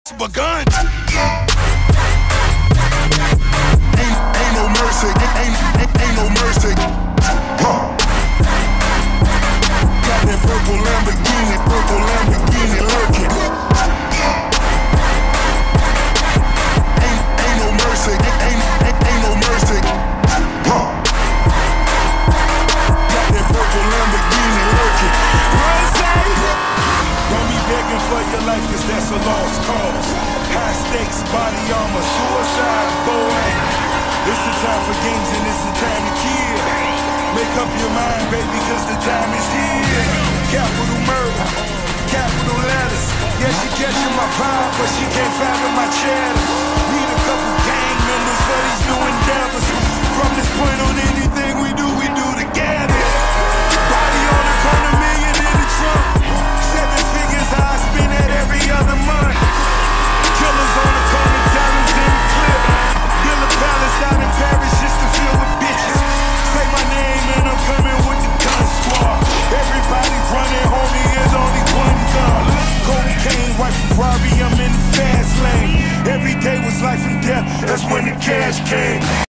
begun. Ain't no mercy, ain't no mercy. Got that purple Lamborghini lurking. Ain't no mercy, ain't no mercy. Got that purple Lamborghini lurking. Don't be begging for your life, cause that's a lost cause. High stakes, body armor, suicide, boy. It's the time for games and it's the time to kill. Make up your mind, baby, cause the time is here. Capital murder, capital letters. Yeah, she catching my vibe, but she can't fathom my cheddar. Need a couple gang members for these new endeavors. From this point on, anything we do together. Body on the corner, million in the trunk. 7 figures I spend that every other month. Killers on the corner, diamonds in the clip. Build a palace out in Paris just to fill with bitches. Say my name and I'm coming with the gun squad. Everybody running, homie, there's only one gun. Cocaine, white Ferrari, I'm in the fast lane. Every day was life and death, that's when the cash came.